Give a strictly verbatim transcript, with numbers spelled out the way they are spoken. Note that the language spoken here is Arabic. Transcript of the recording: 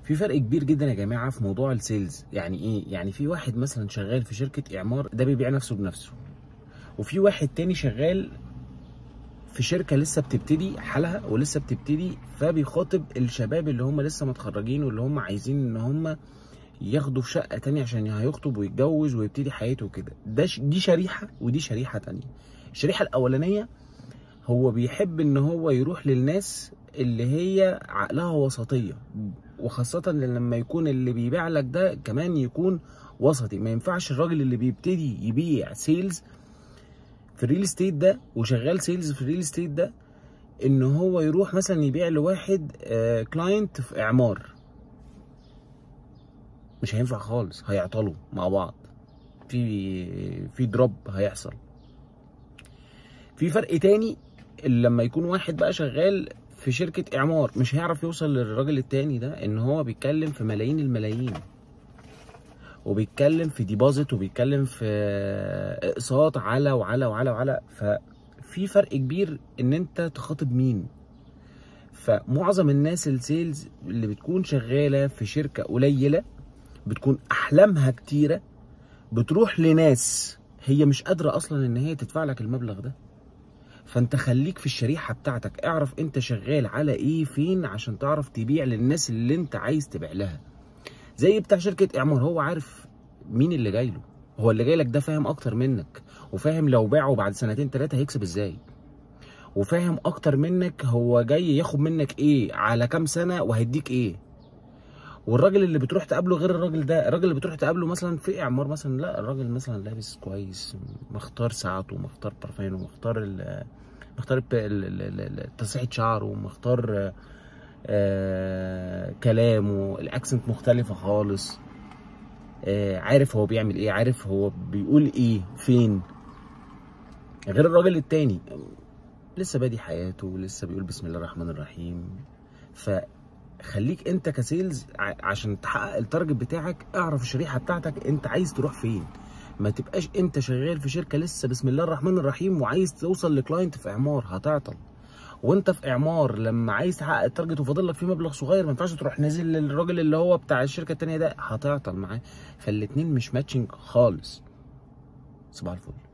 في فرق كبير جدا يا جماعه في موضوع السيلز. يعني ايه؟ يعني في واحد مثلا شغال في شركه اعمار، ده بيبيع نفسه بنفسه، وفي واحد تاني شغال في شركه لسه بتبتدي حالها ولسه بتبتدي، فبيخاطب الشباب اللي هم لسه متخرجين واللي هم عايزين ان هم ياخدوا في شقه تانية عشان هيخطب ويتجوز ويبتدي حياته وكده. ده ش... دي شريحه ودي شريحه تانية. الشريحه الاولانيه هو بيحب ان هو يروح للناس اللي هي عقلها وسطيه، وخاصه لما يكون اللي بيبيع لك ده كمان يكون وسطي. ما ينفعش الراجل اللي بيبتدي يبيع سيلز في الريل استيت ده وشغال سيلز في الريل استيت ده ان هو يروح مثلا يبيع لواحد آه كلاينت في اعمار. مش هينفع خالص، هيعطلوا مع بعض، في في دروب هيحصل. في فرق تاني لما يكون واحد بقى شغال في شركة اعمار، مش هيعرف يوصل للراجل التاني ده ان هو بيتكلم في ملايين الملايين، وبيتكلم في ديبوزيت، وبيتكلم في اقساط على وعلى وعلى وعلى. ففي فرق كبير ان انت تخاطب مين. فمعظم الناس السيلز اللي بتكون شغالة في شركة قليلة بتكون احلامها كتيرة، بتروح لناس هي مش قادرة اصلا ان هي تدفع لك المبلغ ده. فانت خليك في الشريحة بتاعتك، اعرف انت شغال على ايه فين عشان تعرف تبيع للناس اللي انت عايز تبيع لها. زي بتاع شركة اعمار، هو عارف مين اللي جاي له. هو اللي جاي لك ده فاهم اكتر منك، وفاهم لو باعه بعد سنتين ثلاثة هيكسب ازاي، وفاهم اكتر منك هو جاي ياخد منك ايه على كام سنة وهيديك ايه. والراجل اللي بتروح تقابله غير الراجل ده. الراجل اللي بتروح تقابله مثلا في اعمار مثلا، لا الراجل مثلا لابس كويس، مختار ساعته، مختار برفانه، مختار ال مختار تسريحه شعره، مختار آه كلامه، الاكسنت مختلفه خالص، آه عارف هو بيعمل ايه، عارف هو بيقول ايه فين. غير الراجل التاني لسه بادي حياته، لسه بيقول بسم الله الرحمن الرحيم. ف خليك انت كسيلز عشان تحقق التارجت بتاعك، اعرف الشريحه بتاعتك انت عايز تروح فين. ما تبقاش انت شغال في شركه لسه بسم الله الرحمن الرحيم وعايز توصل لكلاينت في اعمار، هتعطل. وانت في اعمار لما عايز تحقق التارجت وفاضل لك فيه مبلغ صغير، ما ينفعش تروح نازل للراجل اللي هو بتاع الشركه الثانيه ده، هتعطل معاه. فالاتنين مش ماتشنج خالص. صباح الفل.